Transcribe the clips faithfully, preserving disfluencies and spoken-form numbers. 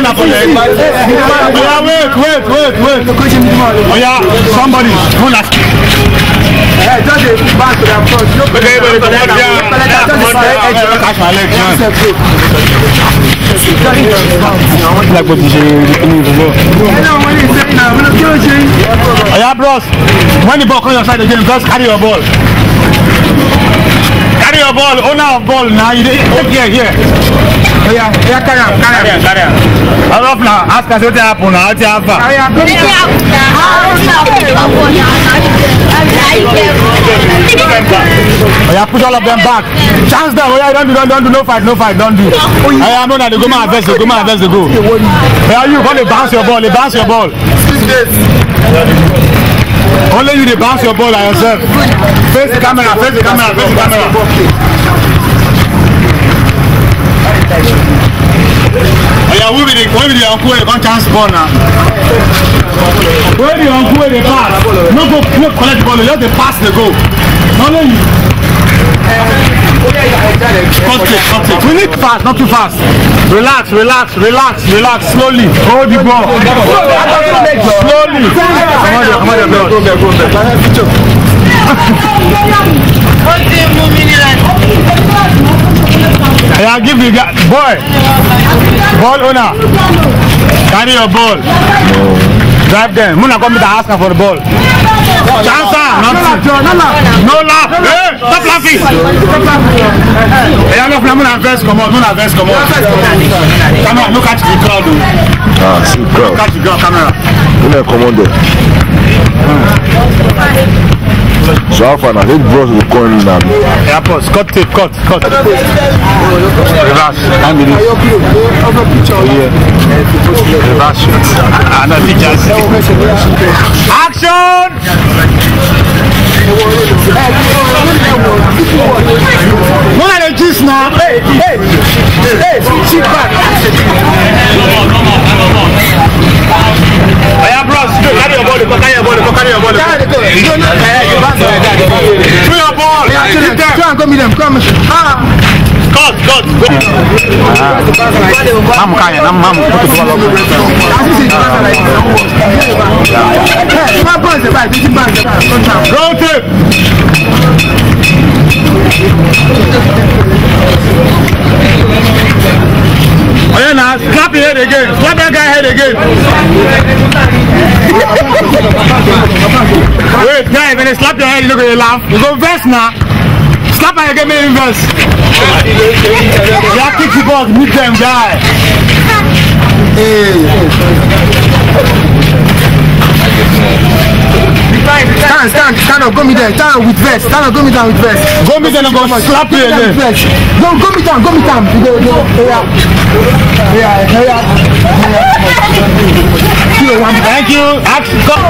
up for leg. Yeah, wait, wait, wait, wait. Oh yeah, somebody. Who last? Hey, just a back to the approach. Okay, but it's one down. Catch my leg. Like what you say, oh yeah, bros. When the ball comes on your side again, just carry your ball. Carry your ball, owner of ball now. You here, here. Oh yeah, yeah, carry on, carry on, carry on. Hold up now. Ask us what happened now. What happened? Oh yeah, go. Oh yeah, push all of them back. Chance them. Oh yeah, don't do, don't, don't do, no fight, no fight, don't do. Oh yeah, no, no, they go my best, they go my best, they go. Oh yeah, you gonna bounce your ball, they bounce your ball. Only you, they bounce your ball by yourself. Face the camera, face the camera, face the camera. Oh yeah, we be the, we be the uncle, they can't chance ball now. Where the uncle, they pass. No go, no collect the ball, just they pass, they go. Only you. Cut it, cut it. We need fast, not too fast. Relax, relax, relax, relax. Slowly. Hold the ball. Slowly. Come on, come on, come on. Yeah, give me that boy. Ball owner. Carry your ball. Drive them. Muna come to ask for the ball. Chansa, not no laugh. Hey, stop laughing. Hey, I'm not Muna verse come on. Muna verse come on. Come on, look at the crowd. Ah, see crowd. Look at the crowd camera. Muna come on there. So how far now? This bros will come in now. Yeah, pause. Cut tape. Cut. Cut. Reverse. Nine minutes. Yeah. Reverse. Another teacher. Action! What are the juice now? Hey, hey, hey, sit back. I am bros. Carry your ball. Carry your ball. Carry your ball. Throw your ball. Try and go meet them. Come. Ah. Cut, cut. Mam kaya, nam mam. Go tip. Oh yeah, now slap your head again. Slap that guy head again. Wait, guy, when they slap your head, you look at you laugh. You go vest now. Slap my again, make him vest. Yeah, kick the ball, meet them, guy. Stand, stand, stand up, go me there, stand up with vest, stand up, go me down with vest. Go me there and go slap you again. No, go me down, go me down. Go, go, yeah. Yeah, yeah, yeah. Thank you. Action, go.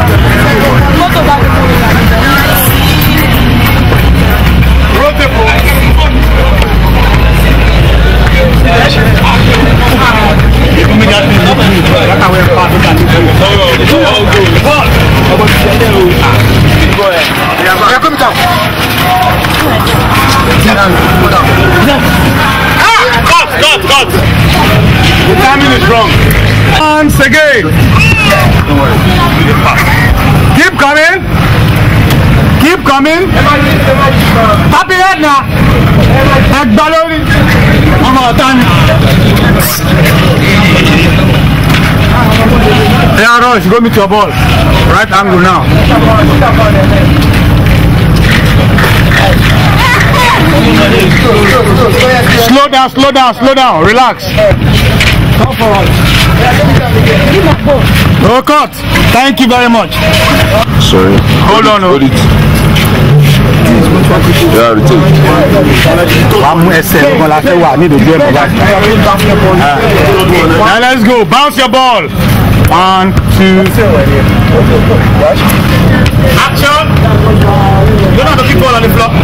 Yeah, come down. Cut, cut, cut. The timing is wrong. Once again. Keep coming. Keep coming. Happy head now. Head balloon. One more time. Yeah, Rosh, go meet your ball. Right angle now. Slow down, slow down, slow down. Relax. Come forward. No cut. Thank you very much. Sorry. Hold on. Hold it. Yeah, retain. Now let's go. Bounce your ball. One, two. Action. You don't have to keep ball on the floor.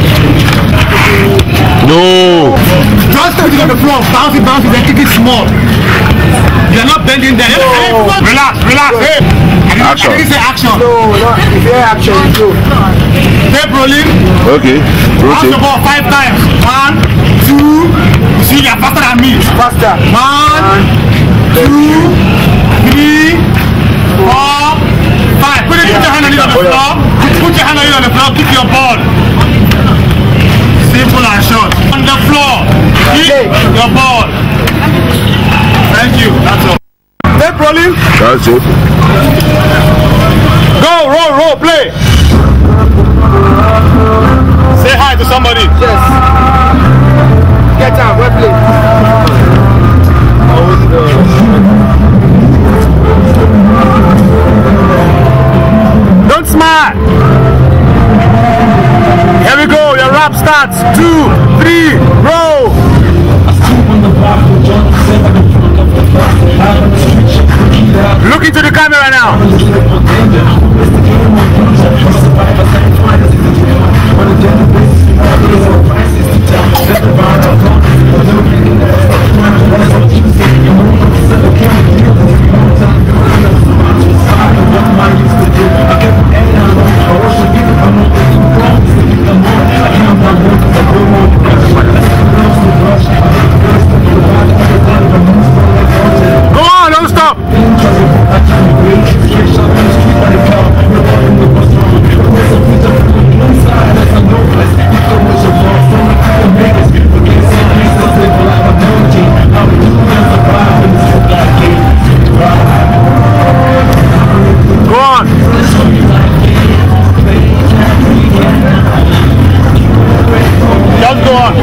No. Just put it on the floor. Bounce it, bounce it, then kick it small. You're not bending there. No. Relax, relax. Hey. Action. I didn't say action. No, not if you action. Tape rolling. Okay. Bounce the ball five times. One, two. See, you're faster than me. Faster. One. two, three, four, five. Put, it, put your hand on it on the floor. Put your hand on it on the floor. Kick your ball. Simple and short. On the floor. Kick your ball. Thank you. That's all. Tape rolling. That's it. Go, roll, roll, play. Say hi to somebody. Yes. Get out, well played. Don't smile. Here we go. Your rap starts. Two, three, roll. Look into the camera now. Go on, don't stop. Go on. Just go on.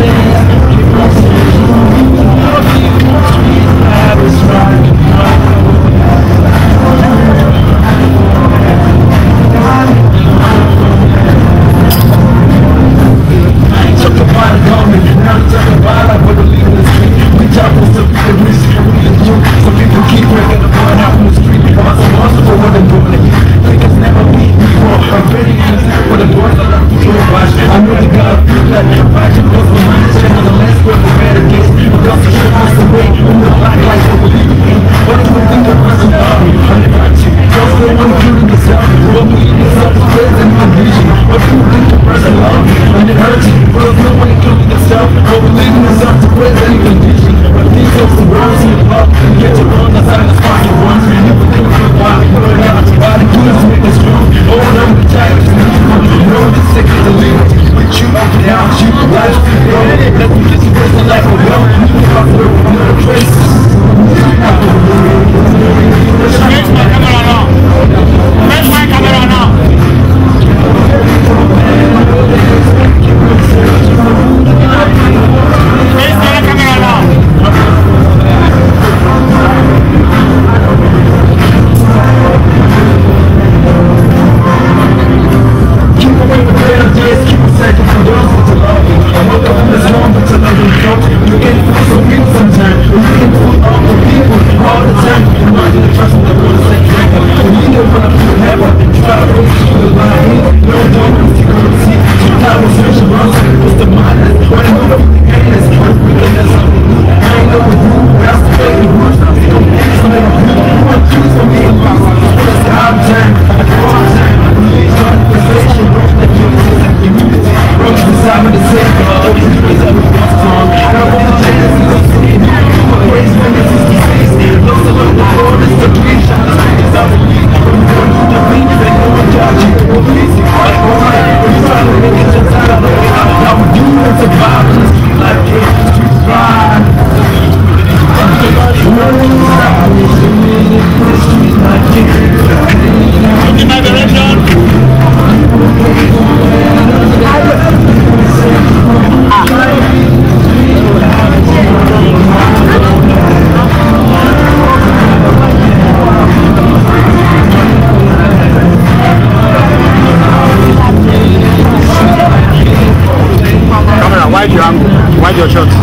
Wide your angle, wide your shot.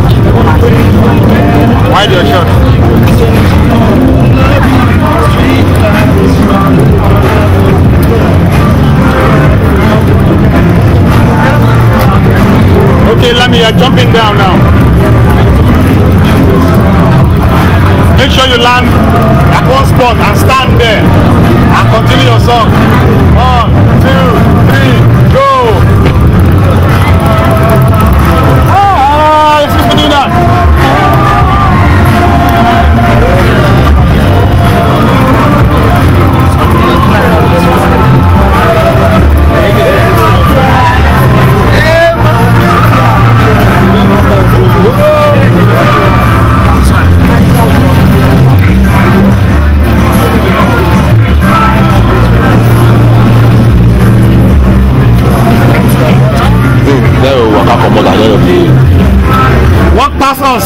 Wide your shot. Okay, Lami, you're jumping down now. Make sure you land at one spot and stand there and continue your song. One, two, three, go! Ah, excuse me, do that.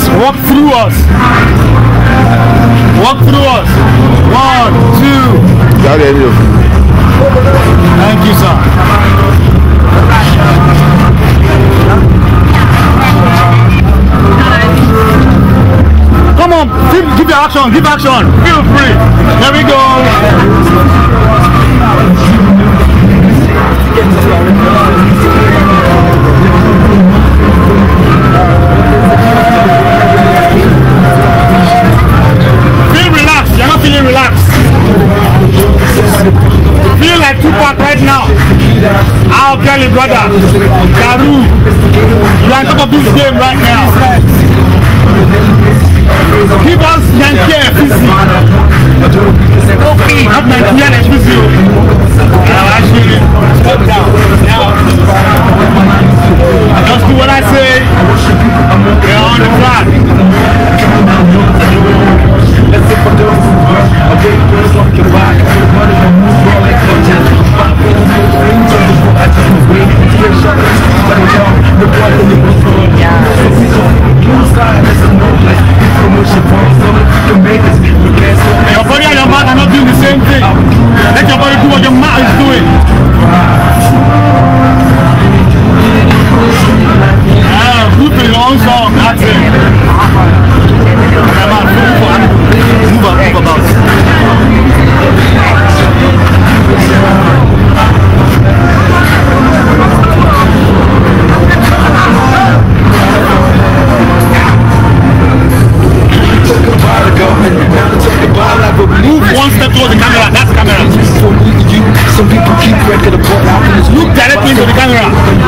Walk through us. Walk through us. One, two. Got any of you. Thank you, sir. Come on, give, give the action, give action. Feel free. There we go. Feel relaxed. You're not feeling relaxed. Feel like Tupac right now. Our Kelly brother, Karu. You're on top of this game right now. Give us Yankee F C. Okay, not Nigerian F C. Now actually, step down. Now, just do what I say. We're on the track. Let's see for those. Okay, let's lock your back. Everybody will move more like content. Back in the rings of the book. I just move way. Here, shut up. But I know the blood in the book. Yeah. So we don't lose side. There's no place. Promotion points. So you can make this. Your body and your mouth are not doing the same thing. Let your body do what your mouth is doing. Ah, good for your own song. That's it. Come on, move on. Move on, move about. Move one step towards the camera. That's the camera. Some people keep record of what happens. Look directly into the camera.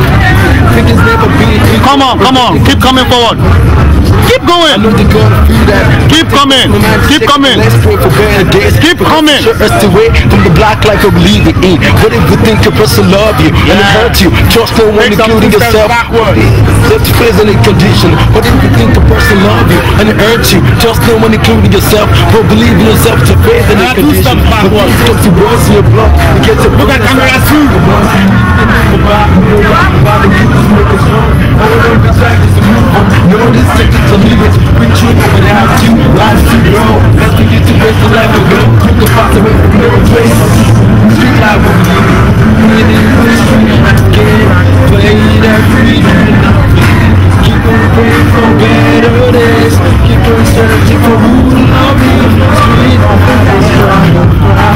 Come on, come on. Keep coming forward. Keep going. Keep coming. Keep coming. Keep coming. From the black life of believe it in. What if you think a person love you and it hurt you? Trust no one, including yourself. That's physically condition. What if you think a person love you and it hurt you? Trust no one, including yourself. But believe in yourself to faith and a condition. But when it comes to words in your blood, you get to look at camera two. No decision to leave it with you without you. Life to grow. Let's begin to raise the life of God. Keep the fast away from your place. Street life will be in the street again. Play that free. Keep on praying for better days. Keep on searching for who will love you. Street life is strong.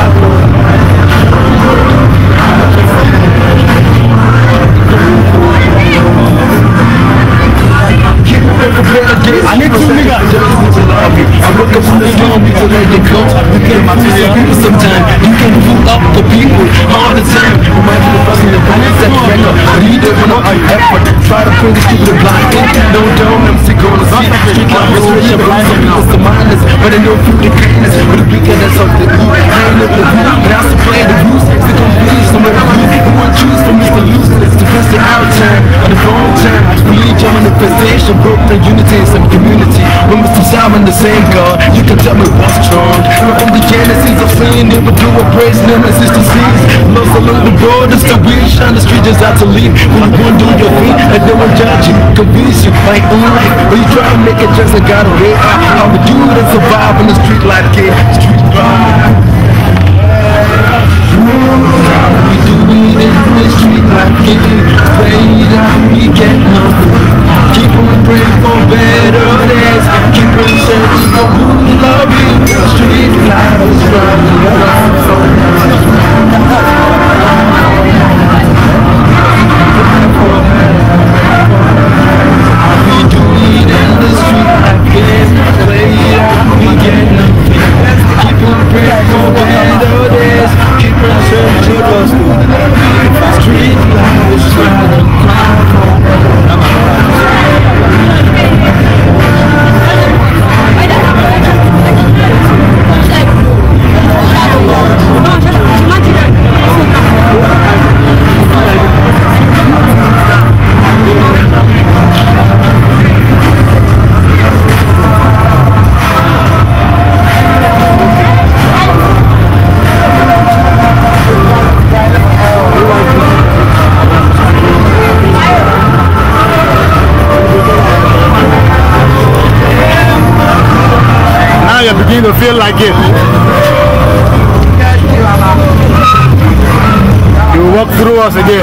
I need two niggas. I look up to the storm, people let it go. You can't fool some people sometimes. You can fool up the people all the time. Remind you the person in the body set the record. But he didn't want to effort. Try to bring this to the blind thing. No dome, I'm sick on the street. Street life is rich and blind. Some people some mindless, but they know through the kindness. But the weekend is something new. I ain't looking at you, but I still play the rules. Stick on please, some of the youth who want choose from Mister Useless to press the out time or the wrong time. Religion manifestation, broke the unity in some community. When Mister Simon the same God, you can tell me what's strong. From the genesis of sin, never do a praise, nemesis to cease. Lost along the borders, the wheel shine, the street just out to leave. When you won't do your thing, and no one judge you, convince you, like own life. When you try to make it just like got away, I would do it and survive in the street like kid. Street vibe. We do it in the street like kid. Play it out, we get nothing. Keep on praying for better days. Keep on searching for who will love you. Street life is running around so we do it in the street like this. Play it out, we get nothing. Keep on praying for better days. Keep on searching for who will love you. Street life is running around. begin to feel like it. You walk through us again.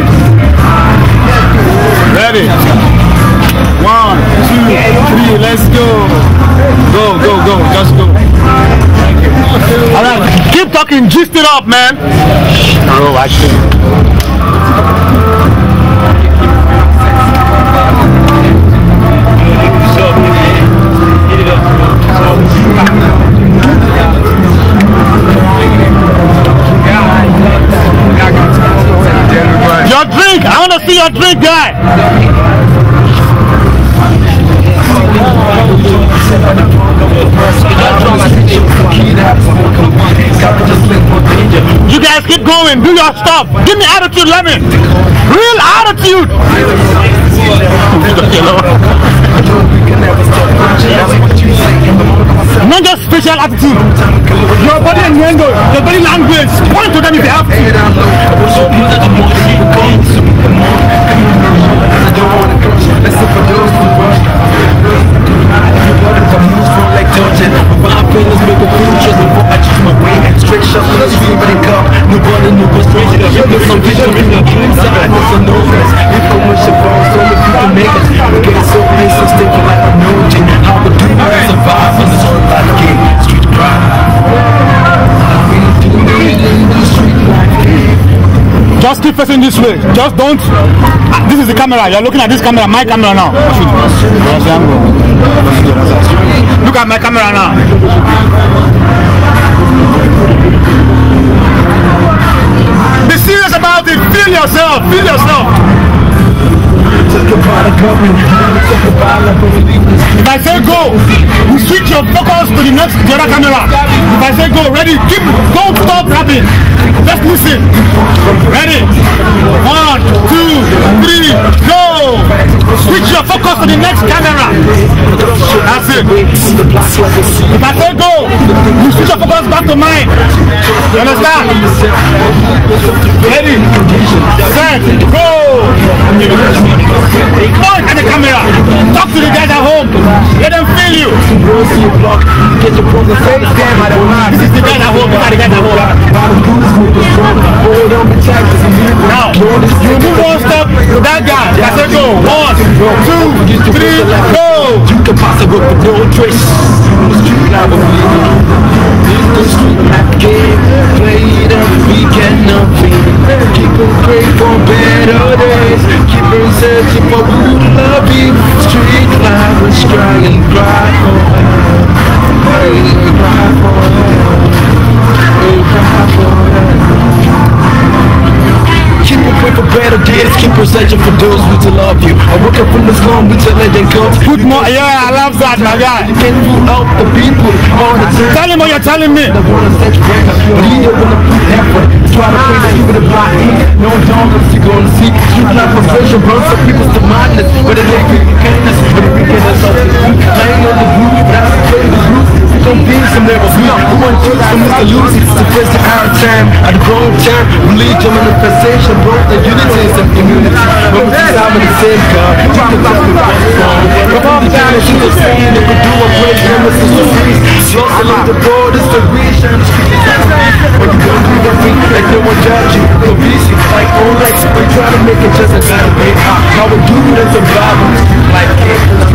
Ready? One, two, three, let's go. Go, go, go, just go. Alright, keep talking, gist it up, man. Bro, actually. Your drink! I want to see your drink, guy! You guys keep going, do your stuff. Give me attitude, Lemon. Real attitude! Not just special attitude. Your body and language, your body language. Point to them if you have Just keep facing this way. Just don't. Ah, this is the camera. You're looking at this camera. My camera now. Look at my camera now. Be serious about it. Feel yourself. Feel yourself. If I say go, you switch your focus to the next the other camera. If I say go, ready, keep, don't stop rapping. Just listen. Ready? One, two, three, go! Switch your focus to the next camera. That's it. If I say go, you switch your focus back to mine. You understand? Ready? Set, go! Point at the camera. Talk to the guys at home. Let them feel you. This is the guys at home. These are the guys at home. Now, you move one step to that guy. I said go. One, two, three, go. You can pass it with no trace. The street life game played every weekend of fame. Keep on praying for better days. Keep on searching for who to love you. Street life was trying to cry for her. Cry for her. Cry for her. Keep on praying for better days. Keep on searching for those who to love you. I woke up from the slum with your legend comes. Put more, yeah, I love that, my guy. Can you help the people all the time? Tell him what you're telling me. I wanna set you right, but he don't wanna put effort. Try to pray that you with a blind ear. No darkness you're gonna see. Street life frustration burns some people to madness. But it ain't people kindness, but it weekend is something. Laying on the roof, that's the way the roof. Don't be some levels, no. Who wants to some Mister Lose? It's the first of our time. At the wrong time, religion manifestation, both the unity and immunity. When we time in the same God, you can tell me what's wrong. Come on, guys, you can say it, we do a great nemesis to freeze. Lost along the borders, the region, the street is out there. When you don't do the thing, like no one judge you. So busy, like all like, we try to make it just a time. How we do it and survive on the street like it.